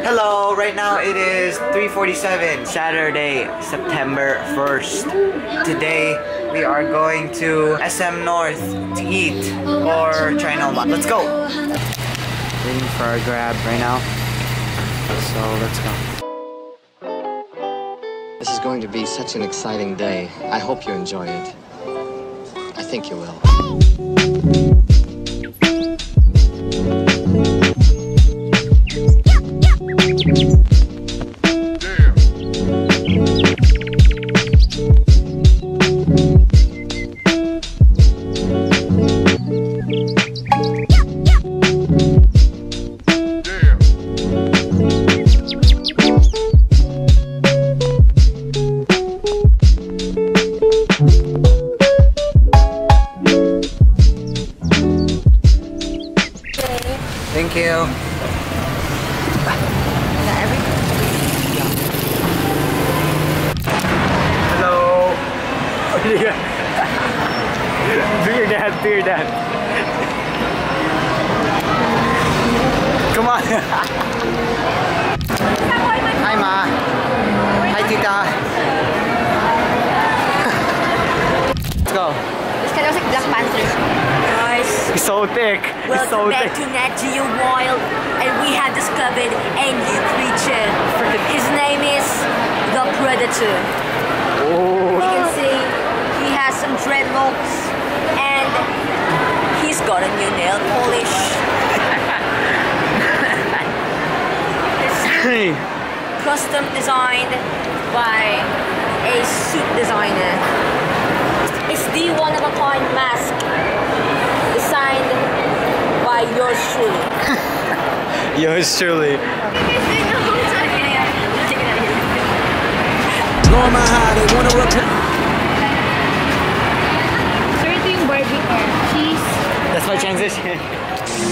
Hello, right now it is 3:47, Saturday, September 1st. Today we are going to SM North to eat or China. Let's go! Waiting for our Grab right now, so let's go. This is going to be such an exciting day. I hope you enjoy it. I think you will. Thank you. Hello. Do your dad. Come on. Hi, Ma. Hi, Tita. Let's go. This kind of like Black Panther. Guys, He's so thick. He's so welcome back thick. to Nat Geo Wild, and we have discovered a new creature. His name is the Predator. Oh. You can see he has some dreadlocks, and he's got a new nail polish. Hey. Custom designed by a suit designer. It's the one-of-a-kind mask designed by yours truly. Yours truly. Everything Barbie cheese. That's my transition.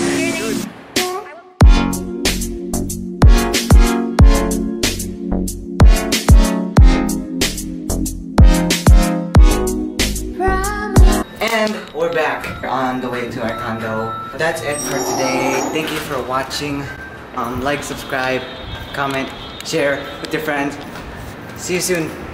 And we're back on the way to our condo. That's it for today. Thank you for watching. Like, subscribe, comment, share with your friends. See you soon.